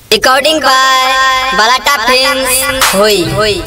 Recording by Balata films होई।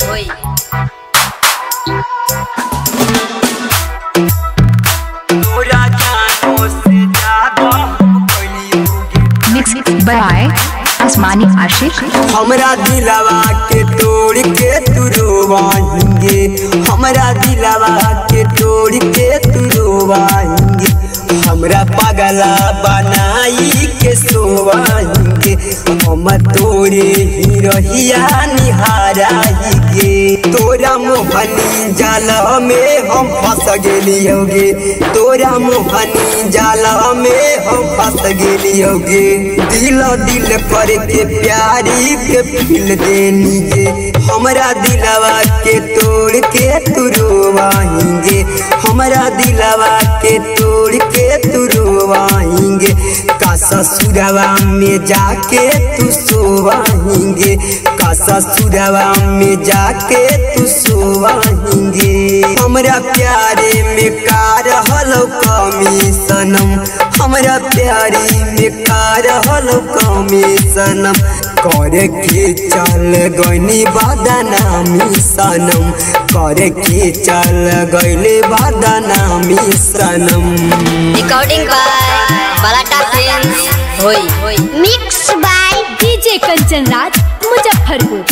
Mix by आसमानी आशिक। हमरा दिलवा के तोड़ के तू रोवाएंगे, हमरा दिलवा के तोड़ के तू रोवाएंगे, हमरा पगला बनाई के सोवाएंगे, हम तोरे ही रहिया निहाराएंगे। तोरा मोहनी जाला में हम फंस गेलियोगे, तोरा मोहनी जाला में हम फंस गेलियोगे। दिल दिल करके प्यारी के फील देनी गे, हमरा दिलवा के तोड़ के तू रोवाएंगे, हमरा दिलवा के तोड़ के तू रोवाएंगे। का ससुरवा में जाके तू सोवाएंगे, का ससुरवा में जाके तू सोवाएंगे। हमरा प्यारे में का रहलो कमी सनम, हमरा प्यारी में का रहलो कमी सनम, करे के चल गइनी बदनामी सनम, करे के चल गइले बदनामी सनम। रिकॉर्डिंग बाय बलाटा फिल्म्स होई। Mix by DJ Kanchan Raj Muzaffarpur.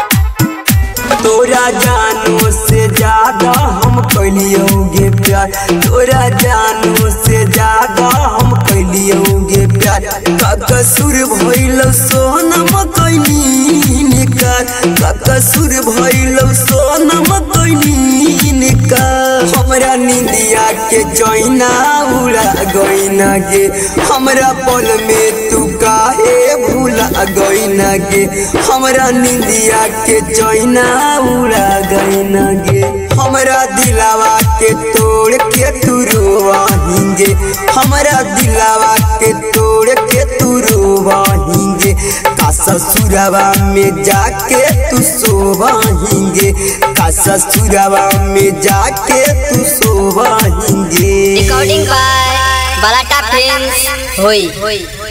तोरा जानो से ज्यादा हम कैलियोगे प्यार, तोरा जानो से ज्यादा हम कैलियोगे प्यार। का कसूर भइलो सोनम कैनी निकार, का कसूर भइलो सोनम कैनी निकार। हमरा निंदिया के जैना उड़ा गइना गे, हमरा पल में तू काहे भूला गइना गे, हमरा निंदिया के जैना उड़ा गइना गे। हमरा दिलवा के तोड़ के तू रोवाएंगे, हमरा दिलवा के तोड़ के तू रोवाएंगे। का ससुरवा में जाके तू सोवाएंगे, का ससुरवा में जाके तू सोवाएंगे। रिकॉर्डिंग बाय बलाटा फिल्म्स होई।